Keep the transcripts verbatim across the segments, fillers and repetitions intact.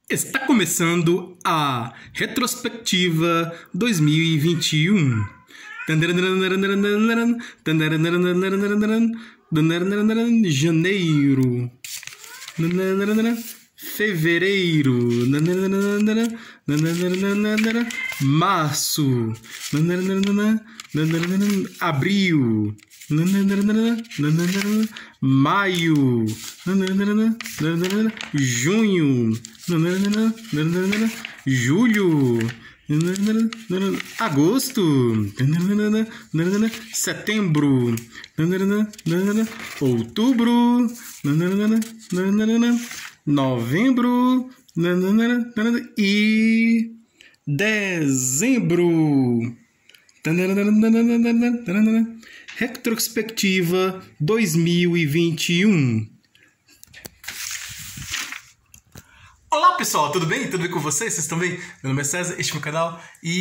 Está começando a retrospectiva dois mil e vinte e um. Janeiro, fevereiro, março, abril, maio, junho, julho, agosto, setembro, outubro, novembro e dezembro. Retrospectiva dois mil e vinte e um. Olá pessoal, tudo bem? Tudo bem com vocês? Vocês estão bem? Meu nome é César, este é o meu canal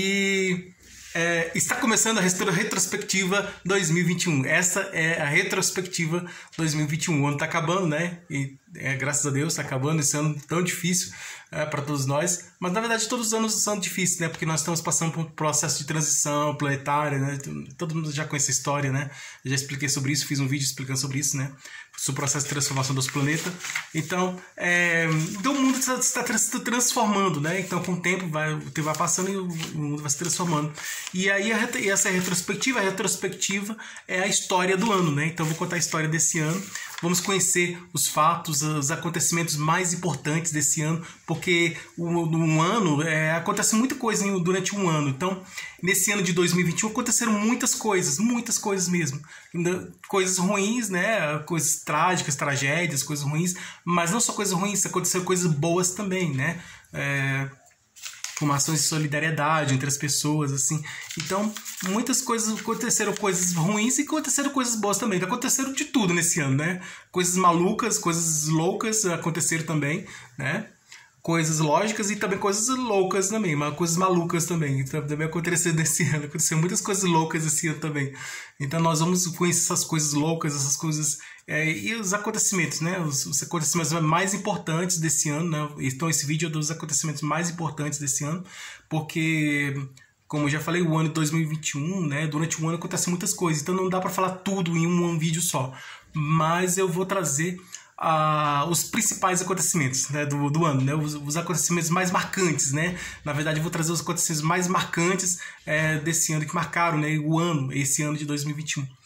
e é, está começando a retrospectiva dois mil e vinte e um. Essa é a retrospectiva dois mil e vinte e um. O ano está acabando, né? E é, graças a Deus está acabando esse ano tão difícil é, para todos nós. Mas na verdade todos os anos são difíceis, né? Porque nós estamos passando por um processo de transição planetária, né? Todo mundo já conhece a história, né? Eu já expliquei sobre isso, fiz um vídeo explicando sobre isso, né? Sobre o processo de transformação dos planetas. Então, é, então o mundo está, está se transformando, né? Então, com o tempo, vai, o tempo vai passando e o, o mundo vai se transformando. E aí, a, essa é a retrospectiva. A retrospectiva é a história do ano, né? Então, eu vou contar a história desse ano. Vamos conhecer os fatos, os acontecimentos mais importantes desse ano, porque um ano, é, acontece muita coisa durante um ano. Então, nesse ano de dois mil e vinte e um, aconteceram muitas coisas, muitas coisas mesmo. Coisas ruins, né? Coisas trágicas, tragédias, coisas ruins, mas não só coisas ruins, aconteceram coisas boas também, né? É, como ações de solidariedade entre as pessoas, assim. Então, muitas coisas aconteceram, coisas ruins e aconteceram coisas boas também. Aconteceram de tudo nesse ano, né? Coisas malucas, coisas loucas aconteceram também, né? Coisas lógicas e também coisas loucas também, mas coisas malucas também. Então, também aconteceu nesse ano, aconteceu muitas coisas loucas esse ano também. Então nós vamos conhecer essas coisas loucas, essas coisas é, e os acontecimentos, né? Os, os acontecimentos mais importantes desse ano, né? Então esse vídeo é dos acontecimentos mais importantes desse ano, porque como eu já falei, o ano de dois mil e vinte e um, né? Durante um ano acontecem muitas coisas, então não dá para falar tudo em um, um vídeo só. Mas eu vou trazer Uh, os principais acontecimentos, né, do, do ano, né, os, os acontecimentos mais marcantes, né? Na verdade eu vou trazer os acontecimentos mais marcantes é, desse ano, que marcaram, né, o ano, esse ano de dois mil e vinte e um.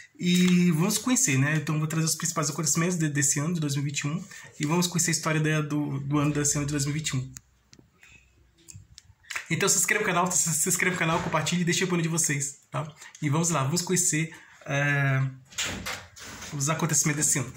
E vamos conhecer, né? Então eu vou trazer os principais acontecimentos de, desse ano de dois mil e vinte e um e vamos conhecer a história de, do, do ano desse ano de dois mil e vinte e um. Então se inscreva no canal, se, se inscreva no canal, compartilhe e deixe o opinião de vocês, tá? E vamos lá, vamos conhecer é, os acontecimentos desse ano.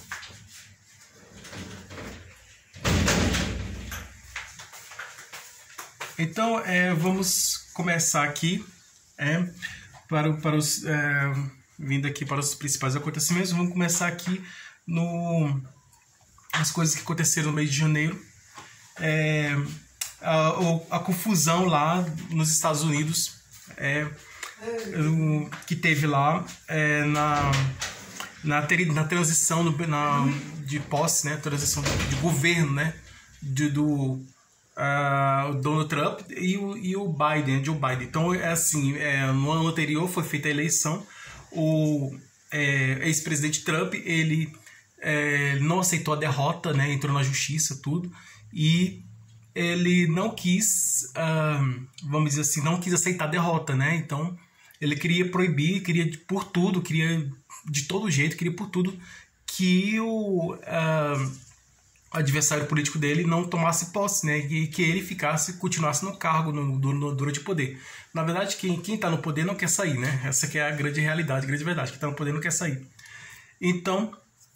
Então, é, vamos começar aqui, é, para, para os, é, vindo aqui para os principais acontecimentos. Vamos começar aqui no as coisas que aconteceram no mês de janeiro. É, a, a confusão lá nos Estados Unidos, é, o, que teve lá é, na, na, na transição no, na, de posse, né, transição de governo, né, de, do... Uh, o Donald Trump e o, e o Biden, Joe Biden. Então, é assim, é, no ano anterior foi feita a eleição, o é, ex-presidente Trump, ele é, não aceitou a derrota, né, entrou na justiça, tudo, e ele não quis, uh, vamos dizer assim, não quis aceitar a derrota, né, então ele queria proibir, queria por tudo, queria de todo jeito, queria por tudo que o... Uh, adversário político dele não tomasse posse, né, e que ele ficasse, continuasse no cargo no, no, durante o poder. Na verdade, quem quem está no poder não quer sair, né? Essa que é a grande realidade, a grande verdade, quem está no poder não quer sair. Então,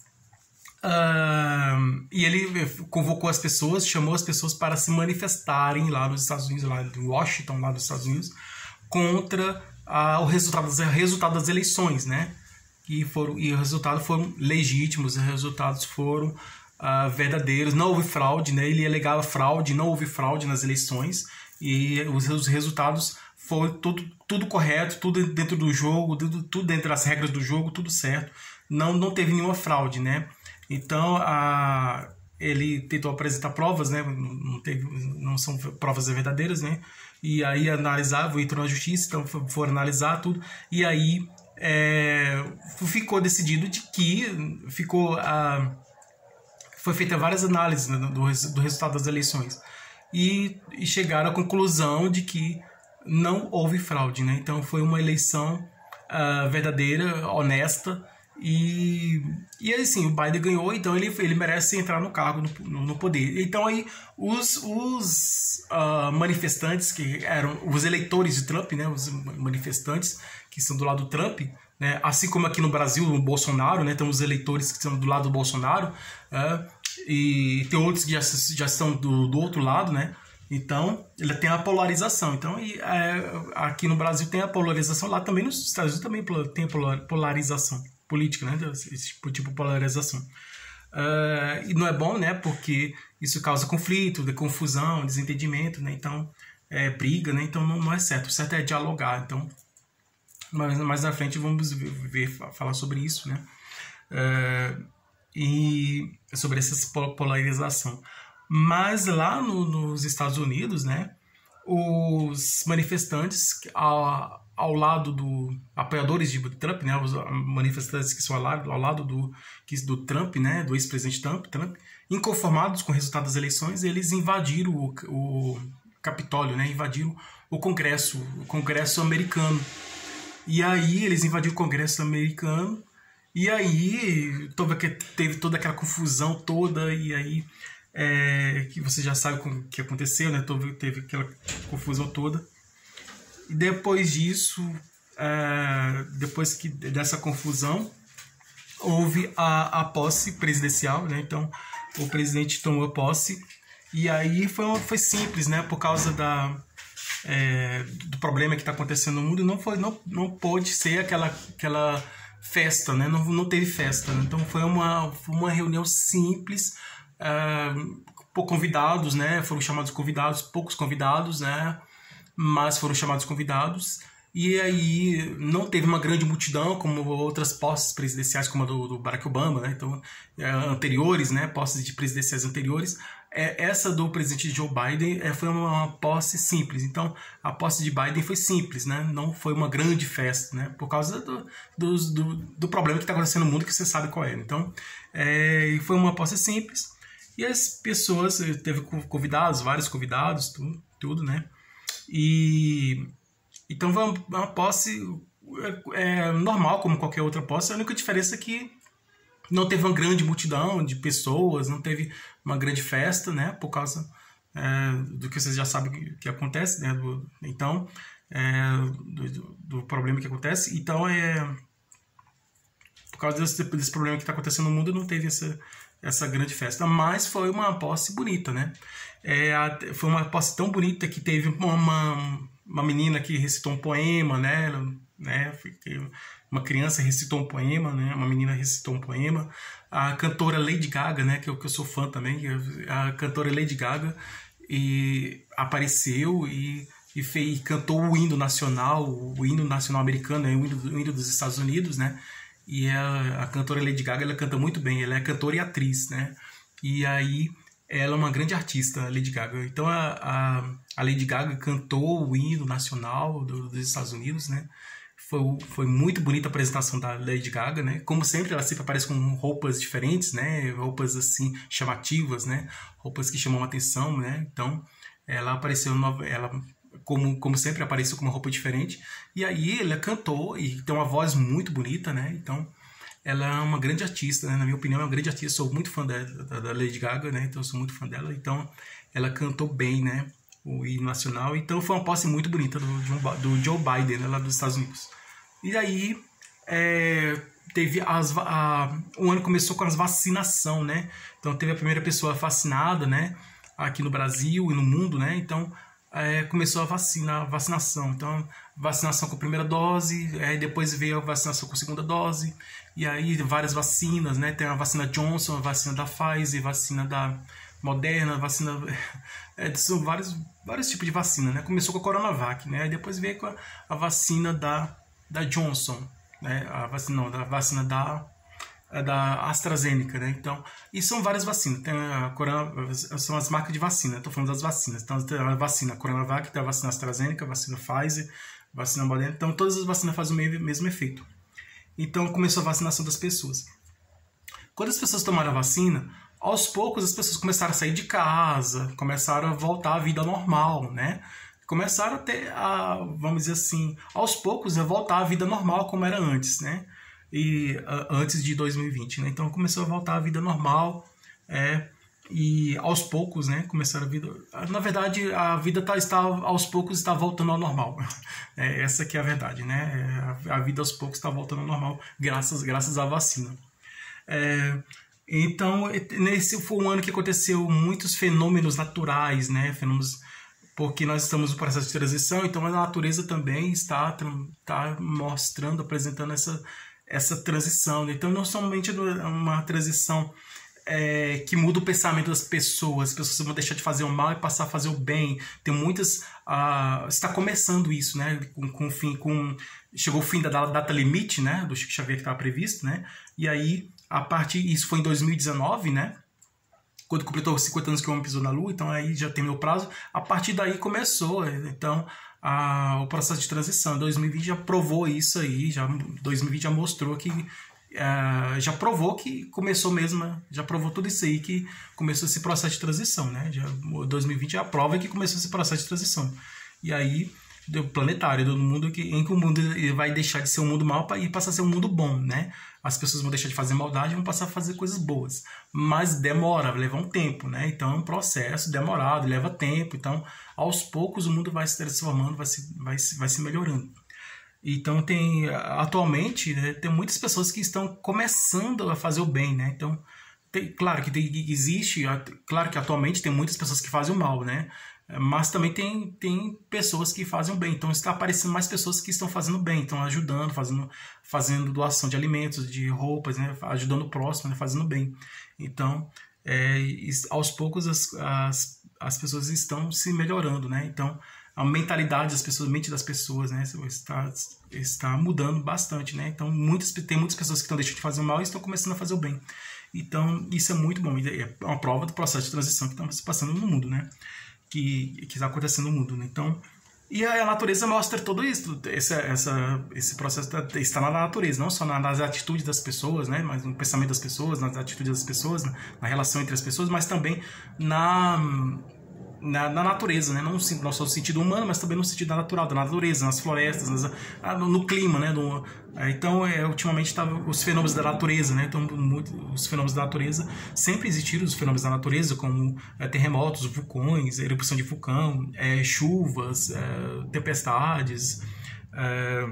uh, e ele convocou as pessoas, chamou as pessoas para se manifestarem lá nos Estados Unidos, lá em Washington, lá nos Estados Unidos, contra uh, o resultado das, resultado das eleições, né? E, foram, e os resultados foram legítimos, os resultados foram Uh, verdadeiros, não houve fraude, né? Ele alegava fraude, não houve fraude nas eleições e os, os resultados foram tudo, tudo correto, tudo dentro do jogo, tudo, tudo dentro das regras do jogo, tudo certo, não, não teve nenhuma fraude, né? Então a, ele tentou apresentar provas, né? Não, teve, não são provas verdadeiras, né? E aí analisava, entrou na justiça, então foram analisar tudo, e aí é, ficou decidido de que ficou a, foi feita várias análises, né, do, do resultado das eleições, e, e chegaram à conclusão de que não houve fraude, né? Então foi uma eleição uh, verdadeira, honesta, e, e assim, o Biden ganhou, então ele, ele merece entrar no cargo, no, no poder. Então aí os, os uh, manifestantes, que eram os eleitores de Trump, né, os manifestantes que são do lado do Trump, né, assim como aqui no Brasil, o Bolsonaro, né, tem os eleitores que estão do lado do Bolsonaro, uh, e tem outros que já, já estão do, do outro lado, né? Então, ele tem a polarização. Então, e, é, aqui no Brasil tem a polarização, lá também nos Estados Unidos também tem a polarização política, né? Esse tipo de polarização. Uh, e não é bom, né? Porque isso causa conflito, confusão, desentendimento, né? Então, é, briga, né? Então, não, não é certo. O certo é dialogar. Então, mais, mais na frente vamos ver, ver falar sobre isso, né? Uh, e sobre essa polarização. Mas lá no, nos Estados Unidos, né, os manifestantes ao, ao lado do apoiadores de Trump, né, os manifestantes que são ao lado, ao lado do, do Trump, né, do ex-presidente Trump, Trump, inconformados com o resultado das eleições, eles invadiram o, o Capitólio, né, invadiram o Congresso, o Congresso americano. E aí eles invadiram o Congresso americano, e aí teve toda aquela confusão toda, e aí É, que você já sabe o que aconteceu, né? Teve aquela confusão toda. E depois disso, é, depois que, dessa confusão, houve a, a posse presidencial, né? Então, o presidente tomou posse. E aí foi, foi simples, né? Por causa da, é, do problema que está acontecendo no mundo, não, foi, não, não pôde ser aquela, aquela festa, né? Não, não teve festa. Né? Então, foi uma, uma reunião simples. Uh, por convidados, né? Foram chamados convidados, poucos convidados, né? Mas foram chamados convidados. E aí não teve uma grande multidão como outras posses presidenciais, como a do, do Barack Obama, né? Então, é, anteriores, né? Posses de presidenciais anteriores. É, essa do presidente Joe Biden é, foi uma posse simples. Então, a posse de Biden foi simples, né? Não foi uma grande festa, né? Por causa do, do, do, do problema que está acontecendo no mundo, que você sabe qual é. Então, é, foi uma posse simples. E as pessoas, teve convidados, vários convidados, tudo, tudo né? E então foi uma, uma posse é, normal, como qualquer outra posse. A única diferença é que não teve uma grande multidão de pessoas, não teve uma grande festa, né? Por causa é, do que vocês já sabem que, que acontece, né? Do, então, é, do, do problema que acontece. Então, é, por causa desse, desse problema que está acontecendo no mundo, não teve essa... essa grande festa, mas foi uma posse bonita, né? É, foi uma posse tão bonita que teve uma, uma menina que recitou um poema, né? né? Uma criança recitou um poema, né? Uma menina recitou um poema. A cantora Lady Gaga, né? Que eu, que eu sou fã também, a cantora Lady Gaga e apareceu e, e, fez, e cantou o hino nacional, o hino nacional americano, né? o, hino, o hino dos Estados Unidos, né? E a, a cantora Lady Gaga, ela canta muito bem, ela é cantora e atriz, né? E aí, ela é uma grande artista, a Lady Gaga. Então, a, a, a Lady Gaga cantou o hino nacional do, dos Estados Unidos, né? Foi, foi muito bonita a apresentação da Lady Gaga, né? Como sempre, ela sempre aparece com roupas diferentes, né? Roupas, assim, chamativas, né? Roupas que chamam a atenção, né? Então, ela apareceu... Nova, ela Como, como sempre, apareceu com uma roupa diferente. E aí ela cantou e tem uma voz muito bonita, né? Então, ela é uma grande artista, né? Na minha opinião, é uma grande artista. Sou muito fã da, da, da Lady Gaga, né? Então, eu sou muito fã dela. Então, ela cantou bem, né? O hino nacional. Então, foi uma posse muito bonita do, do Joe Biden, né? Lá dos Estados Unidos. E aí, é, teve as... A, o ano começou com as vacinação, né? Então, teve a primeira pessoa vacinada, né? Aqui no Brasil e no mundo, né? Então... É, começou a vacina, a vacinação. Então, vacinação com a primeira dose, aí depois veio a vacinação com a segunda dose, e aí várias vacinas, né? Tem a vacina Johnson, a vacina da Pfizer, a vacina da Moderna, a vacina... É, são vários, vários tipos de vacina, né? Começou com a Coronavac, né? Aí depois veio com a, a vacina da, da Johnson, né? A vacina, não, da vacina da... da AstraZeneca, né? Então, e são várias vacinas. Tem a Corona, são as marcas de vacina. Estou falando das vacinas. Então, tem a vacina Coronavac, tem a vacina AstraZeneca, a vacina Pfizer, a vacina Moderna. Então, todas as vacinas fazem o mesmo efeito. Então, começou a vacinação das pessoas. Quando as pessoas tomaram a vacina, aos poucos as pessoas começaram a sair de casa, começaram a voltar à vida normal, né? Começaram a ter, a, vamos dizer assim, aos poucos a voltar à vida normal como era antes, né? E uh, antes de dois mil e vinte, né? Então começou a voltar à vida normal, é, e aos poucos, né? Começaram a vida. Na verdade, a vida tá, está aos poucos está voltando ao normal. É, essa que é a verdade, né? É, a vida aos poucos está voltando ao normal, graças, graças à vacina. É, então, nesse foi um ano que aconteceu muitos fenômenos naturais, né? Fenômenos, porque nós estamos no processo de transição, então a natureza também está, está mostrando, apresentando essa essa transição. Então, não somente uma transição é, que muda o pensamento das pessoas, as pessoas vão deixar de fazer o mal e passar a fazer o bem. Tem muitas... Uh, está começando isso, né? Com, com, fim, com, chegou o fim da data limite, né? Do Chico Xavier que estava previsto, né? E aí, a partir... Isso foi em dois mil e dezenove, né? Quando completou cinquenta anos que o homem pisou na Lua, então aí já terminou o prazo. A partir daí começou, então... A, o processo de transição. dois mil e vinte já provou isso aí, já, dois mil e vinte já mostrou que, uh, já provou que começou mesmo, já provou tudo isso aí, que começou esse processo de transição, né? Já, dois mil e vinte já prova que começou esse processo de transição. E aí, do planetário, do mundo que, em que o mundo vai deixar de ser um mundo mau e passar a ser um mundo bom, né? As pessoas vão deixar de fazer maldade e vão passar a fazer coisas boas. Mas demora, leva um tempo, né? Então é um processo demorado, leva tempo. Então, aos poucos, o mundo vai se transformando, vai se, vai se, vai se melhorando. Então, tem, atualmente, né, tem muitas pessoas que estão começando a fazer o bem, né? Então, tem, claro que tem, existe, claro que atualmente tem muitas pessoas que fazem o mal, né? Mas também tem, tem pessoas que fazem o bem. Então está aparecendo mais pessoas que estão fazendo bem, estão ajudando, fazendo, fazendo doação de alimentos, de roupas, né? Ajudando o próximo, né? Fazendo bem. Então, é, aos poucos as, as, as pessoas estão se melhorando, né? Então, a mentalidade das pessoas, a mente das pessoas, né? está, está mudando bastante, né? Então, muitas, tem muitas pessoas que estão deixando de fazer o mal e estão começando a fazer o bem. Então, isso é muito bom. É uma prova do processo de transição que está se passando no mundo, né? Que, que está acontecendo no mundo, né? Então, e a natureza mostra tudo isso, esse, essa, esse processo está na natureza, não só nas atitudes das pessoas, né? Mas no pensamento das pessoas, nas atitudes das pessoas, na, na relação entre as pessoas, mas também na, na, na natureza, né? Não, não só no sentido humano, mas também no sentido natural, da natureza, nas florestas, nas, no, no clima, né? No, então, é, ultimamente, tá, os fenômenos da natureza, né? Então, muito, os fenômenos da natureza, sempre existiram os fenômenos da natureza, como é, terremotos, vulcões, erupção de vulcão, é, chuvas, é, tempestades, é,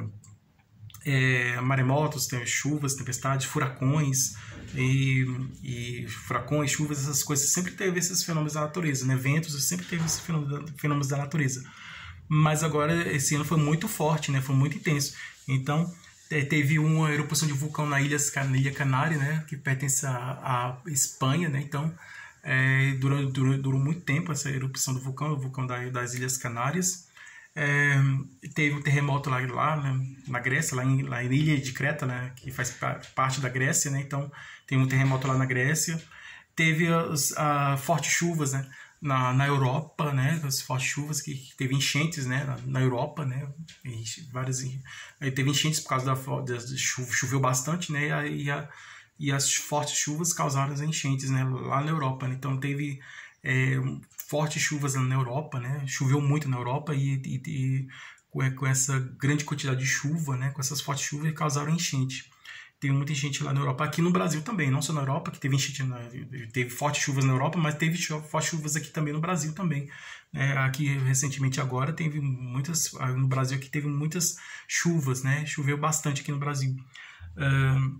é, maremotos, tem chuvas, tempestades, furacões, e, e furacões, chuvas, essas coisas, sempre teve esses fenômenos da natureza, né? Ventos, sempre teve esses fenômenos, fenômenos da natureza. Mas agora, esse ano foi muito forte, né? Foi muito intenso. Então, teve uma erupção de vulcão na ilha, na ilha Canária, né? Que pertence à, à Espanha, né? Então, é, durou, durou, durou muito tempo essa erupção do vulcão, o vulcão da, das Ilhas Canárias. É, teve um terremoto lá, lá né, na Grécia, lá em, lá em Ilha de Creta, né, que faz parte da Grécia, né, então tem um terremoto lá na Grécia. Teve as a, fortes chuvas, né, na, na Europa, né, as fortes chuvas que, que teve enchentes, né, na, na Europa, né, várias, teve enchentes por causa da, da chuva, choveu bastante, né, e, a, e, a, e as fortes chuvas causaram as enchentes, né, lá na Europa, né, então teve é, fortes chuvas na Europa, né? Choveu muito na Europa e, e, e com essa grande quantidade de chuva, né? Com essas fortes chuvas causaram enchente. Teve muita enchente lá na Europa, aqui no Brasil também, não só na Europa, que teve enchente, na, teve fortes chuvas na Europa, mas teve fortes chuvas aqui também no Brasil também. É, aqui recentemente agora teve muitas, no Brasil aqui teve muitas chuvas, né? Choveu bastante aqui no Brasil. Uh,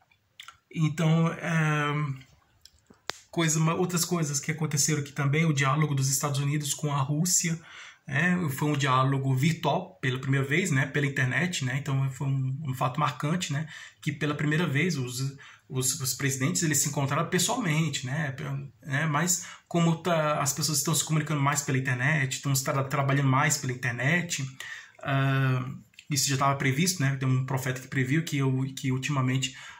então, uh, Coisa, outras coisas que aconteceram aqui também, o diálogo dos Estados Unidos com a Rússia, é, foi um diálogo virtual pela primeira vez, né, pela internet, né, então foi um, um fato marcante, né, que pela primeira vez os, os, os presidentes eles se encontraram pessoalmente, né, né mas como tá, as pessoas estão se comunicando mais pela internet, estão tra trabalhando mais pela internet, uh, isso já estava previsto, né, tem um profeta que previu que, eu, que ultimamente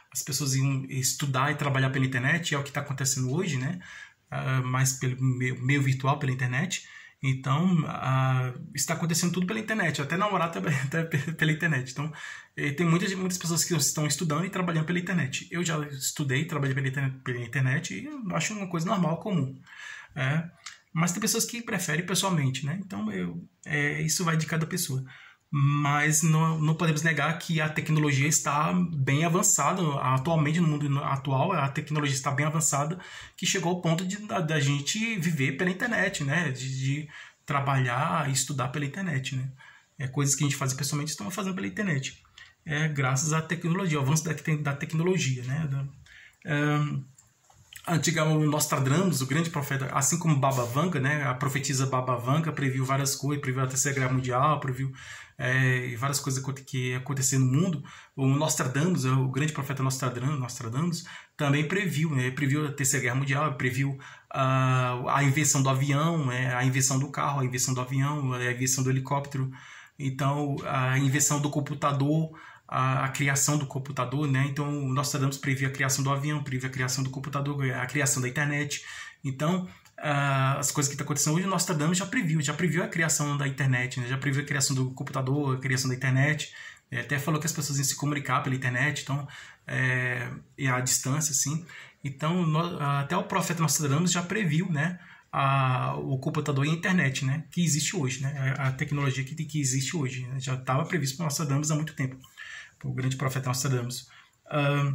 as pessoas iam estudar e trabalhar pela internet, é o que está acontecendo hoje, né? Uh, mais pelo meio, meio virtual, pela internet. Então, uh, está acontecendo tudo pela internet, até namorar também até pela internet. Então, tem muitas, muitas pessoas que estão estudando e trabalhando pela internet. Eu já estudei, trabalhei pela internet, pela internet e eu acho uma coisa normal, comum. É, mas tem pessoas que preferem pessoalmente, né? Então, eu, é, isso vai de cada pessoa. Mas não, não podemos negar que a tecnologia está bem avançada. Atualmente, no mundo atual, a tecnologia está bem avançada, que chegou ao ponto de da, da gente viver pela internet, né? De, de trabalhar e estudar pela internet, né? É, coisas que a gente faz pessoalmente estamos fazendo pela internet. É, graças à tecnologia, ao avanço da, da tecnologia, né? Um, Antiga, o Nostradamus, o grande profeta, assim como Baba Vanga, né, a profetisa Baba Vanga previu várias coisas, previu a Terceira Guerra Mundial, previu é, várias coisas que iam acontecer no mundo. O Nostradamus, o grande profeta Nostradamus, Nostradamus também previu, né, previu a Terceira Guerra Mundial, previu a, a invenção do avião, né, a invenção do carro, a invenção do avião, a invenção do helicóptero, então a invenção do computador, A, a criação do computador, né? Então, o Nostradamus previu a criação do avião, previu a criação do computador, a criação da internet. Então, uh, as coisas que estão acontecendo hoje, o Nostradamus já previu, já previu a criação da internet, né? Já previu a criação do computador, a criação da internet. Ele até falou que as pessoas iam se comunicar pela internet, então, é, e à distância, assim. Então, no, até o profeta Nostradamus já previu, né? A, o computador e a internet, né? Que existe hoje, né? A, a tecnologia que, que existe hoje, né? Já estava previsto para Nostradamus há muito tempo. O grande profeta Nostradamus. Uh,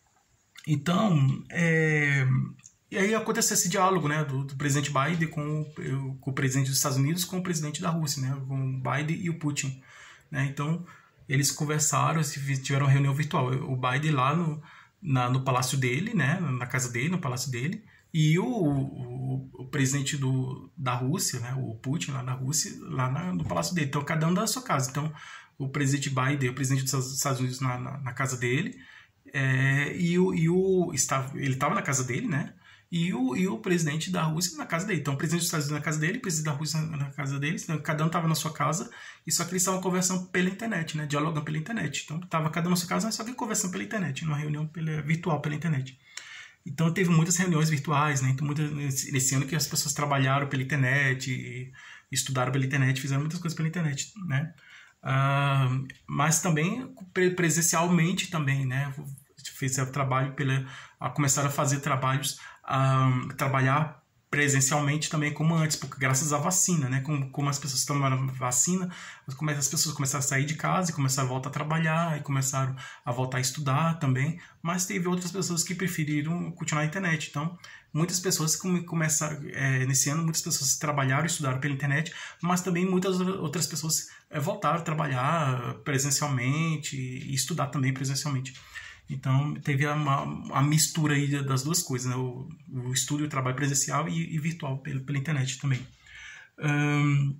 então, é, e aí aconteceu esse diálogo, né, do, do presidente Biden com o, com o presidente dos Estados Unidos com o presidente da Rússia, né, com o Biden e o Putin. Né, então, eles conversaram, tiveram uma reunião virtual. O Biden lá no, na, no palácio dele, né, na casa dele, no palácio dele, e o, o, o presidente do, da Rússia, né, o Putin lá na Rússia, lá na, no palácio dele. Então, cada um da sua casa. Então, o presidente Biden, o presidente dos Estados Unidos na, na, na casa dele, é, e, o, e o, estava, ele estava na casa dele, né? E o, e o presidente da Rússia na casa dele. Então, o presidente dos Estados Unidos na casa dele, o presidente da Rússia na, na casa dele, então, cada um estava na sua casa, e só que eles estavam conversando pela internet, né? Dialogando pela internet. Então, estava cada um na sua casa, só que conversando pela internet, numa reunião pela, virtual pela internet. Então, teve muitas reuniões virtuais, né? Então, muitas, nesse ano que as pessoas trabalharam pela internet, estudaram pela internet, fizeram muitas coisas pela internet, né? Uh, mas também presencialmente também, né? Fizeram trabalho pela, começaram a fazer trabalhos, uh, trabalhar presencialmente também como antes, porque graças à vacina, né? Como, como as pessoas tomaram vacina, as pessoas começaram a sair de casa e começaram a voltar a trabalhar e começaram a voltar a estudar também, mas teve outras pessoas que preferiram continuar na internet. Então, muitas pessoas começaram, é, nesse ano, muitas pessoas trabalharam e estudaram pela internet, mas também muitas outras pessoas é, voltaram a trabalhar presencialmente e estudar também presencialmente. Então, teve uma, uma mistura aí das duas coisas, né? O, o estudo e o trabalho presencial e, e virtual pela, pela internet também. Um,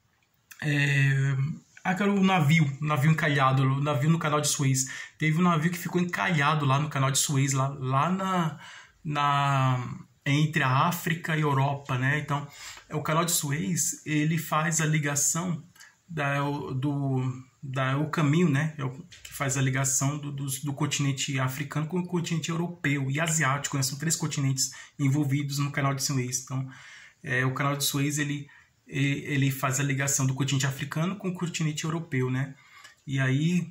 é, aquele navio, navio encalhado, o navio no canal de Suez. Teve um navio que ficou encalhado lá no canal de Suez, lá, lá na, na, entre a África e a Europa, né? Então, o canal de Suez, ele faz a ligação da, do... Da, o caminho, né, é o que faz a ligação do, do, do continente africano com o continente europeu e asiático, né? São três continentes envolvidos no canal de Suez. Então, é, o canal de Suez ele, ele faz a ligação do continente africano com o continente europeu, né? E aí,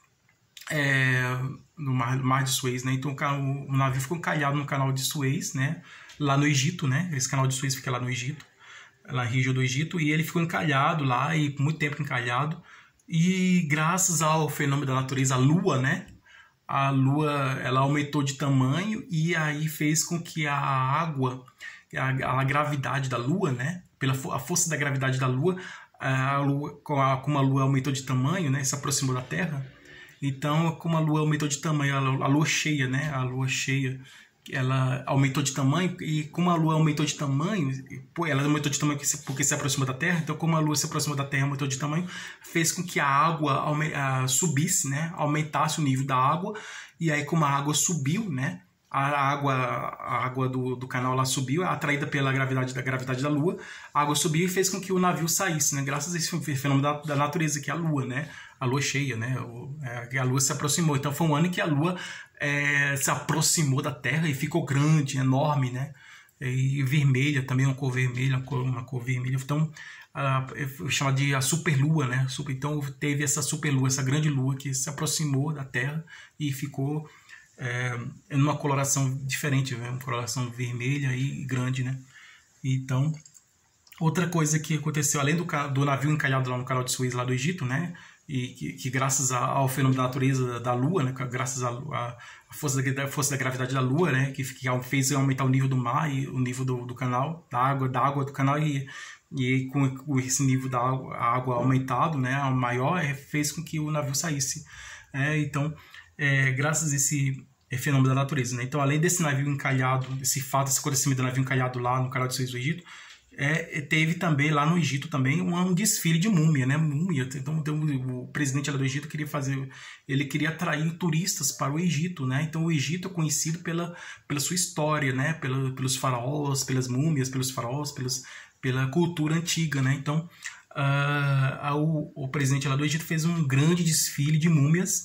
é, no mar, mar de Suez, né? Então, o, o navio ficou encalhado no canal de Suez, né? Lá no Egito, né? Esse canal de Suez fica lá no Egito, lá na região do Egito, e ele ficou encalhado lá, e por muito tempo encalhado. E graças ao fenômeno da natureza, a Lua, né? A Lua, ela aumentou de tamanho e aí fez com que a água, a, a gravidade da Lua, né? Pela a força da gravidade da Lua, a Lua, como a Lua aumentou de tamanho, né? Se aproximou da Terra. Então, como a Lua aumentou de tamanho, a, a Lua cheia, né? A Lua cheia, ela aumentou de tamanho, e como a Lua aumentou de tamanho, ela aumentou de tamanho porque se aproximou da Terra, então como a Lua se aproximou da Terra, aumentou de tamanho, fez com que a água subisse, né, aumentasse o nível da água, e aí como a água subiu, né, a água, a água do, do canal lá subiu, atraída pela gravidade da gravidade da Lua, a água subiu e fez com que o navio saísse, né? Graças a esse fenômeno da, da natureza, que é a Lua, né? A Lua cheia, né? O, é, a Lua se aproximou. Então foi um ano em que a Lua é, se aproximou da Terra e ficou grande, enorme, né? E vermelha, também uma cor vermelha, uma cor, uma cor vermelha. Então, a, é chamada de a superlua, né? Super, então teve essa superlua, essa grande lua que se aproximou da Terra e ficou é, em uma coloração diferente, né? Uma coloração vermelha e grande, né? Então, outra coisa que aconteceu, além do, do navio encalhado lá no canal de Suez, lá do Egito, né? E que, que graças ao fenômeno da natureza da Lua, né? Graças à, à força, da, força da gravidade da Lua, né? Que, que fez aumentar o nível do mar e o nível do, do canal, da água, da água do canal, e, e com, com esse nível da água, água aumentado, né? Maior, fez com que o navio saísse. É, então, é, graças a esse é, fenômeno da natureza, né? Então, além desse navio encalhado, esse fato, esse acontecimento do navio encalhado lá no canal de Suez do Egito, É, teve também lá no Egito também um, um desfile de múmia, né? Múmia. Então, então o presidente lá do Egito queria fazer, ele queria atrair turistas para o Egito, né? Então o Egito é conhecido pela, pela sua história, né? Pela, pelos faraós, pelas múmias, pelos faraós, pelos, pela cultura antiga, né? Então uh, o, o presidente lá do Egito fez um grande desfile de múmias,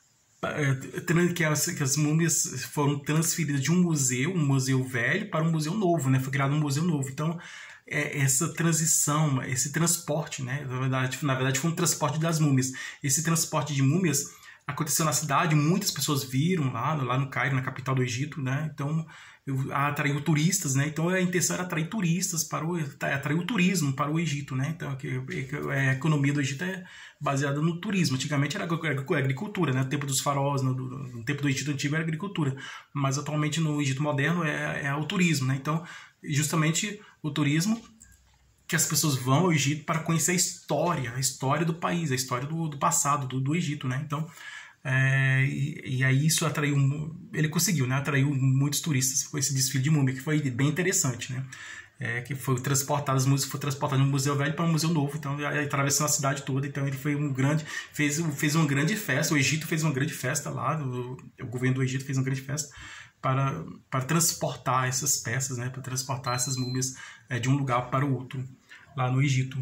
que as, que as múmias foram transferidas de um museu, um museu velho, para um museu novo, né? Foi criado um museu novo. Então é, essa transição, esse transporte, né? Na verdade, na verdade foi um transporte das múmias. Esse transporte de múmias aconteceu na cidade, muitas pessoas viram lá, lá no Cairo, na capital do Egito, né? Então atraiu turistas, né? Então a intenção era atrair turistas para o atrair o turismo para o Egito, né? Então a economia do Egito é baseada no turismo. Antigamente era agricultura, né? No tempo dos faraós, no, no tempo do Egito antigo era agricultura, mas atualmente no Egito moderno é, é o turismo, né? Então justamente o turismo, que as pessoas vão ao Egito para conhecer a história, a história do país, a história do, do passado, do, do Egito, né? Então, é, e, e aí isso atraiu, ele conseguiu, né? Atraiu muitos turistas com esse desfile de múmia, que foi bem interessante, né? É, que foi transportado, as músicas foi transportado de um museu velho para um museu novo, então atravessando a cidade toda. Então ele foi um grande, fez, fez uma grande festa, o Egito fez uma grande festa lá, o, o governo do Egito fez uma grande festa para, para transportar essas peças, né? Para transportar essas múmias é, de um lugar para o outro, lá no Egito.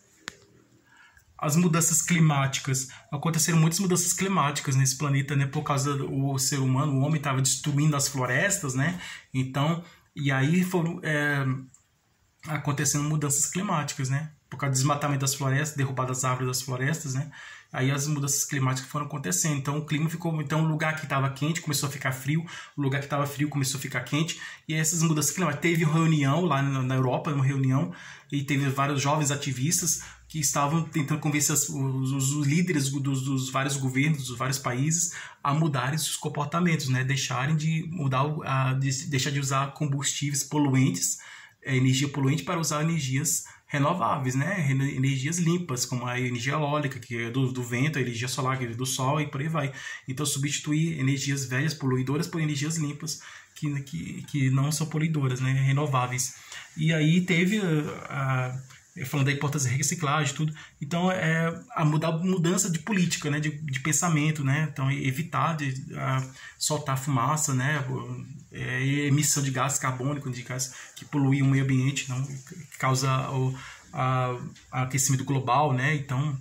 As mudanças climáticas, aconteceram muitas mudanças climáticas nesse planeta, né? Por causa do ser humano, o homem estava destruindo as florestas, né? Então, e aí foram é, acontecendo mudanças climáticas, né? Por causa do desmatamento das florestas, derrubada das árvores das florestas, né? Aí as mudanças climáticas foram acontecendo. Então o clima ficou, então o lugar que estava quente começou a ficar frio, o lugar que estava frio começou a ficar quente, e essas mudanças climáticas, teve uma reunião lá na Europa, uma reunião, e teve vários jovens ativistas que estavam tentando convencer os, os, os líderes dos, dos vários governos, dos vários países, a mudarem seus comportamentos, né? Deixarem de mudar, a, de, deixar de usar combustíveis poluentes, energia poluente, para usar energias renováveis, né? Energias limpas, como a energia eólica, que é do, do vento, a energia solar, que é do sol, e por aí vai. Então substituir energias velhas, poluidoras, por energias limpas, que, que, que não são poluidoras, né? Renováveis. E aí teve a, a falando da importância da reciclagem, tudo. Então, é a mudar, mudança de política, né? de, de pensamento, né? Então, evitar de a, soltar fumaça, né? É, emissão de gás carbônico, de gás que polui o meio ambiente, não, que causa o a, a aquecimento global, né? Então,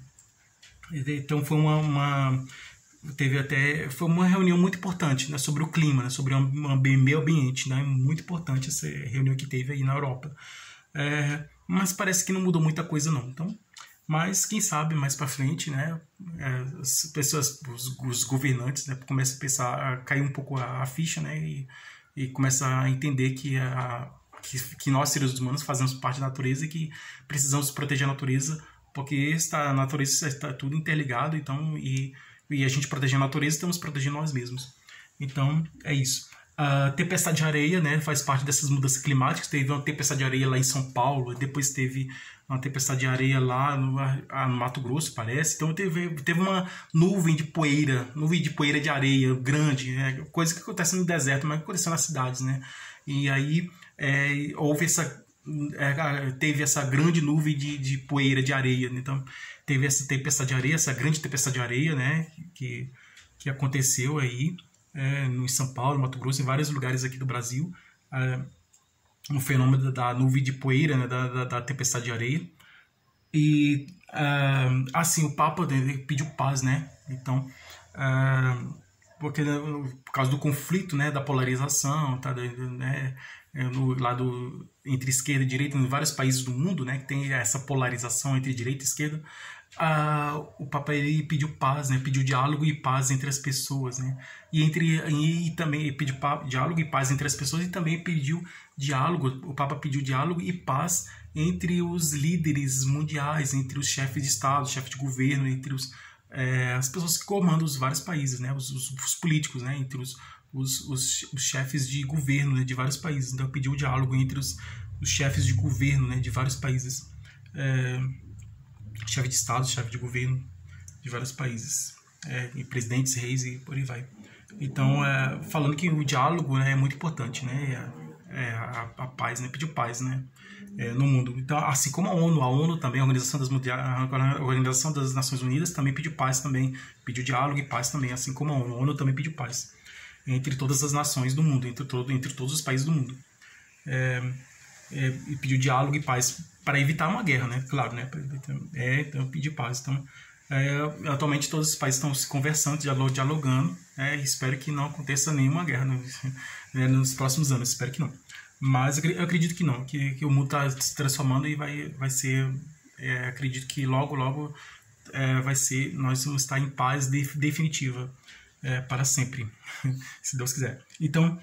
então foi uma, uma teve até foi uma reunião muito importante, né? Sobre o clima, né? Sobre o meio ambiente, né? Muito importante essa reunião que teve aí na Europa. É, mas parece que não mudou muita coisa não. Então, mas quem sabe mais para frente, né, as pessoas, os, os governantes, né, começam a pensar, a cair um pouco a, a ficha, né, e, e começa a entender que, a, que, que nós seres humanos fazemos parte da natureza e que precisamos proteger a natureza, porque está, a natureza está tudo interligado, então e, e a gente proteger a natureza, estamos protegendo nós mesmos. Então é isso. A tempestade de areia, né, faz parte dessas mudanças climáticas. Teve uma tempestade de areia lá em São Paulo, depois teve uma tempestade de areia lá no, no Mato Grosso, parece. Então teve, teve uma nuvem de poeira, nuvem de poeira de areia grande, né, coisa que acontece no deserto, mas aconteceu nas cidades, né? E aí é, houve essa, é, teve essa grande nuvem de, de poeira de areia, né? Então teve essa tempestade de areia, essa grande tempestade de areia, né, que, que aconteceu aí. é, no, em São Paulo, Mato Grosso, em vários lugares aqui do Brasil, é, um fenômeno da nuvem de poeira, né, da, da, da tempestade de areia. E uh, assim, o Papa pediu paz, né? Então, uh, porque por causa do conflito, né, da polarização, tá, né, no lado entre esquerda e direita em vários países do mundo, né, que tem essa polarização entre direita e esquerda, uh, o Papa ele pediu paz, né, pediu diálogo e paz entre as pessoas, né, e entre e também ele pediu diálogo e paz entre as pessoas e também pediu diálogo, o Papa pediu diálogo e paz entre os líderes mundiais, entre os chefes de Estado, chefes de governo, entre os, é, as pessoas que comandam os vários países, né, os, os, os políticos, né, entre os, os, os, os chefes de governo, né, de vários países. Então pediu diálogo entre os, os chefes de governo, né, de vários países, é, chefe de Estado, chefe de governo de vários países, é, e presidentes, reis e por aí vai. Então, é, falando que o diálogo, né, é muito importante, né, é, é, a, a paz, né, pediu paz, né, é, no mundo. Então, assim como a ONU, a ONU também, a Organização das, a Organização das Nações Unidas também pediu paz também, pediu diálogo e paz também, assim como a ONU. A ONU também pediu paz entre todas as nações do mundo, entre, todo, entre todos os países do mundo. É, é, e pediu diálogo e paz para evitar uma guerra, né, claro, né, é, então pediu paz. Então, é, atualmente todos os países estão se conversando, dialogando, é, e espero que não aconteça nenhuma guerra no, né, nos próximos anos, espero que não. Mas eu acredito que não, que, que o mundo está se transformando e vai, vai ser, é, acredito que logo, logo é, vai ser, nós vamos estar em paz de, definitiva, é, para sempre, se Deus quiser. Então,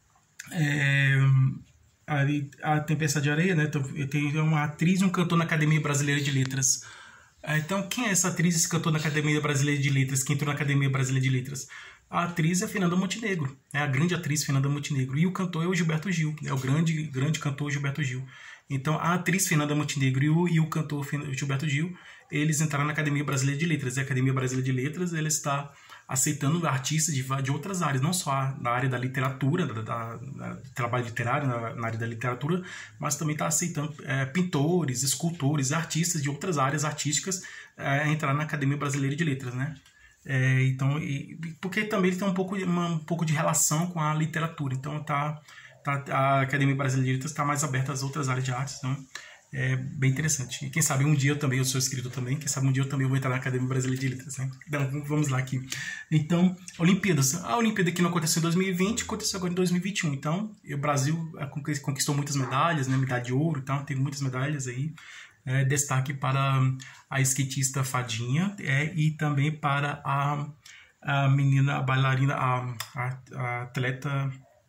é, a, a Tempestade de Areia, né, tem uma atriz e um cantor na Academia Brasileira de Letras. Então, quem é essa atriz e esse cantor na Academia Brasileira de Letras, que entrou na Academia Brasileira de Letras? A atriz é a Fernanda Montenegro, é a grande atriz Fernanda Montenegro, e o cantor é o Gilberto Gil, é o grande, grande cantor Gilberto Gil. Então, a atriz Fernanda Montenegro e o, e o cantor Gilberto Gil, eles entraram na Academia Brasileira de Letras. E a Academia Brasileira de Letras, ela está aceitando artistas de, de outras áreas, não só na área da literatura, da, da, da trabalho literário, na, na área da literatura, mas também está aceitando é, pintores, escultores, artistas de outras áreas artísticas é, entrar na Academia Brasileira de Letras, né? É, então, e, porque também ele tem um pouco, uma, um pouco de relação com a literatura, então tá, tá, a Academia Brasileira de Letras está mais aberta às outras áreas de artes, então é bem interessante. E quem sabe um dia eu também, eu sou escritor também, quem sabe um dia eu também vou entrar na Academia Brasileira de Letras, né? Então, vamos lá aqui. Então, Olimpíadas. A Olimpíada que não aconteceu em dois mil e vinte, aconteceu agora em dois mil e vinte e um. Então, o Brasil conquistou muitas medalhas, né? Medalha de ouro, então, tem muitas medalhas aí. É, destaque para a skatista Fadinha é, e também para a, a menina, a bailarina, a, a, a atleta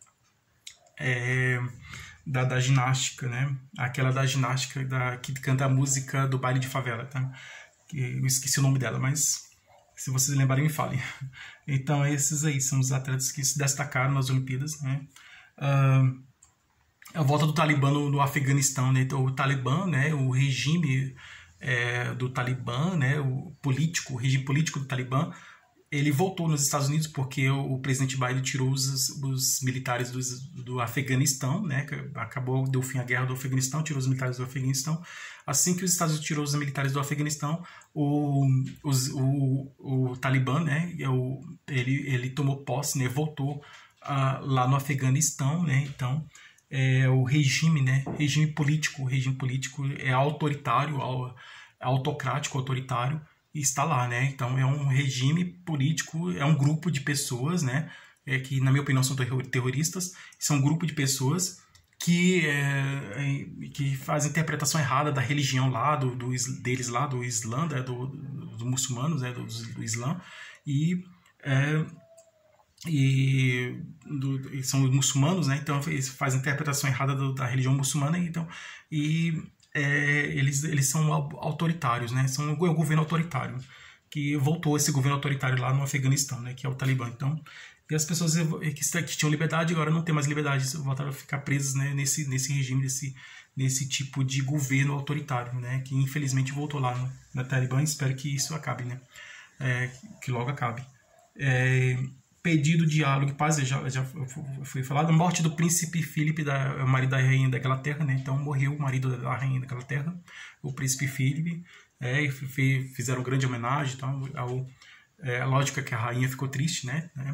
é, da, da ginástica, né? Aquela da ginástica da, que canta a música do baile de favela, tá? Eu esqueci o nome dela, mas se vocês lembrarem, me falem. Então, esses aí são os atletas que se destacaram nas Olimpíadas, né? Uh, a volta do Talibã no, no Afeganistão, né? Então, o Talibã, né? O regime é, do Talibã, né? O político, o regime político do Talibã, ele voltou nos Estados Unidos porque o, o presidente Biden tirou os, os militares do, do Afeganistão, né? Acabou, deu fim à guerra do Afeganistão, tirou os militares do Afeganistão. Assim que os Estados Unidos tirou os militares do Afeganistão, o, os, o, o Talibã, né? Ele, ele tomou posse, né? Voltou uh, lá no Afeganistão, né? Então, é, o regime, né? Regime político, o regime político é autoritário, autocrático, autoritário, e está lá, né? Então é um regime político, é um grupo de pessoas, né? É, que na minha opinião são terroristas, são um grupo de pessoas que, é, que fazem interpretação errada da religião lá, do, do, deles lá, do Islã, né? do, dos do muçulmanos, né? do, do Islã, e... É, e, do, e são muçulmanos, né? Então eles fazem interpretação errada do, da religião muçulmana, então, e é, eles, eles são autoritários, né? São um governo autoritário, que voltou esse governo autoritário lá no Afeganistão, né? Que é o Talibã. Então, e as pessoas que, que tinham liberdade agora não têm mais liberdade, voltaram a ficar presas, né? nesse, nesse regime, nesse, nesse tipo de governo autoritário, né? Que infelizmente voltou lá no, no Talibã. Espero que isso acabe, né? É, que logo acabe. É, pedido de diálogo e paz, já, já foi falado, a morte do príncipe Filipe, da, o marido da rainha da Inglaterra, né? Então morreu o marido da rainha da Inglaterra, o príncipe Filipe, é, e fizeram grande homenagem, então, ao, é, lógico que a rainha ficou triste, né? né?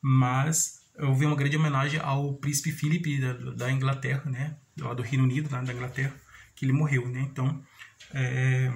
mas houve uma grande homenagem ao príncipe Philip da, da Inglaterra, né, lá do Reino Unido, lá da Inglaterra, que ele morreu, né, então, é,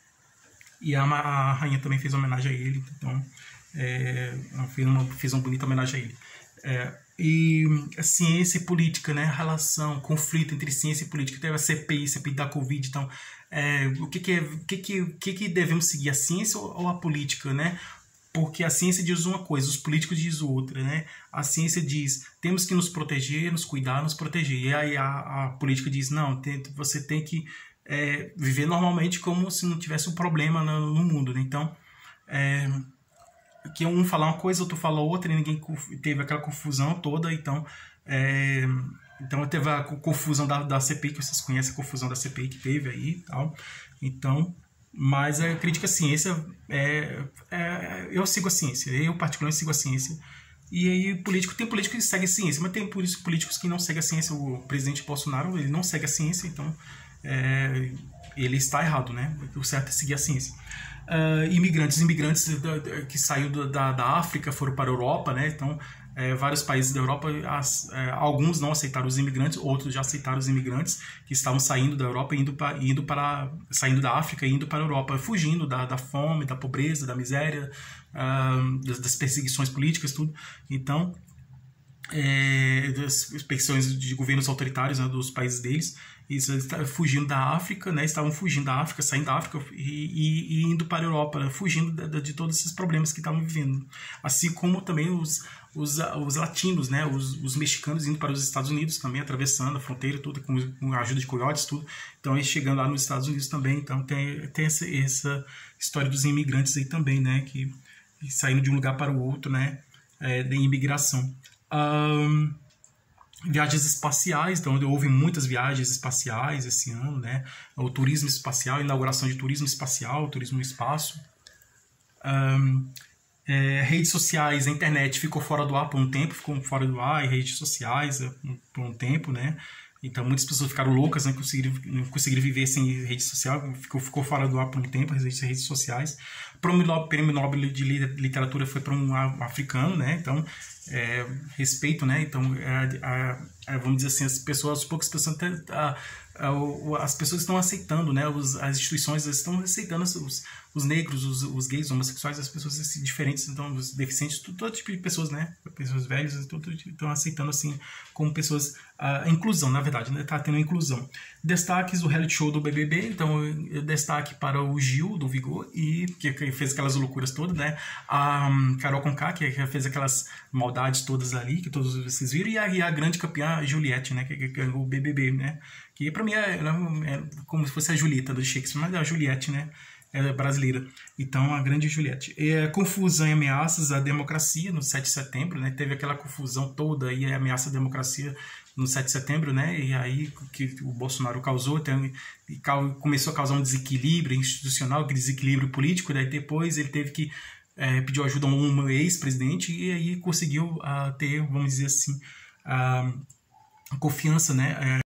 e a, a rainha também fez homenagem a ele, então, é, fez, uma, fez uma bonita homenagem a ele. É, e a ciência e política, né, relação, conflito entre ciência e política, teve a C P I, C P I da Covid, então, é, o que que, é, o que, que, o que que devemos seguir, a ciência ou a política, né? Porque a ciência diz uma coisa, os políticos dizem outra, né? A ciência diz, temos que nos proteger, nos cuidar, nos proteger. E aí a, a política diz, não, tem, você tem que é, viver normalmente como se não tivesse um problema no, no mundo, né? Então, é, que um fala uma coisa, outro fala outra, e ninguém teve aquela confusão toda, então... É, então teve a confusão da, da C P I, que vocês conhecem a confusão da C P I que teve aí e tal. Então... Mas a crítica à ciência, é, é, eu sigo a ciência, eu particularmente sigo a ciência. E aí político, tem político que segue a ciência, mas tem políticos que não seguem a ciência. O presidente Bolsonaro, ele não segue a ciência, então é, ele está errado, né? O certo é seguir a ciência. Uh, imigrantes, imigrantes que saíram da, da África foram para a Europa, né? Então, é, vários países da Europa, as, é, alguns não aceitaram os imigrantes, outros já aceitaram os imigrantes que estavam saindo da Europa, indo para, indo para, saindo da África e indo para a Europa, fugindo da, da fome, da pobreza, da miséria, uh, das, das perseguições políticas, tudo. Então, é, das perseguições de governos autoritários, né, dos países deles, eles estavam fugindo da África, né, estavam fugindo da África, saindo da África e, e, e indo para a Europa, né, fugindo de, de todos esses problemas que estavam vivendo. Assim como também os, os, os latinos, né, os, os mexicanos indo para os Estados Unidos também, atravessando a fronteira, tudo, com, com a ajuda de coiotes, tudo. Então, eles chegando lá nos Estados Unidos também. Então, tem, tem essa, essa história dos imigrantes aí também, né, que, que saindo de um lugar para o outro, né, é, de imigração. Um, viagens espaciais, então houve muitas viagens espaciais esse ano, né? O turismo espacial, a inauguração de turismo espacial, turismo no espaço. Um, é, redes sociais, a internet ficou fora do ar por um tempo, ficou fora do ar, e redes sociais por um tempo, né? Então muitas pessoas ficaram loucas, né? Conseguiram, não conseguiram viver sem rede social, ficou, ficou fora do ar por um tempo, as redes sociais. O prêmio Nobel de Literatura foi para um africano, né? Então, é, respeito, né? Então, é, é, vamos dizer assim, as pessoas, as poucas pessoas, a, a, as pessoas estão aceitando, né? Os, as instituições estão aceitando os, os negros, os, os gays, os homossexuais, as pessoas assim, diferentes, então, os deficientes, todo, todo tipo de pessoas, né? Pessoas velhas, todo, estão aceitando assim como pessoas, a inclusão, na verdade, né? Tá tendo inclusão. Destaques do reality show do B B B, então, destaque para o Gil, do Vigor, e que, que fez aquelas loucuras todas, né? A um, Carol Conká, que, que fez aquelas maldades todas ali, que todos vocês viram, e a, e a grande campeã Juliette, né? Que ganhou o B B B, né? Que pra mim é, é como se fosse a Julieta do Shakespeare, mas é a Juliette, né? É brasileira. Então, a grande Juliette. É, confusão e ameaças à democracia no sete de setembro, né? Teve aquela confusão toda e ameaça à democracia no sete de setembro, né? E aí que o Bolsonaro causou, então, começou a causar um desequilíbrio institucional, que desequilíbrio político, daí depois ele teve que é, pedir ajuda a um ex-presidente e aí conseguiu uh, ter, vamos dizer assim, a uh, confiança, né?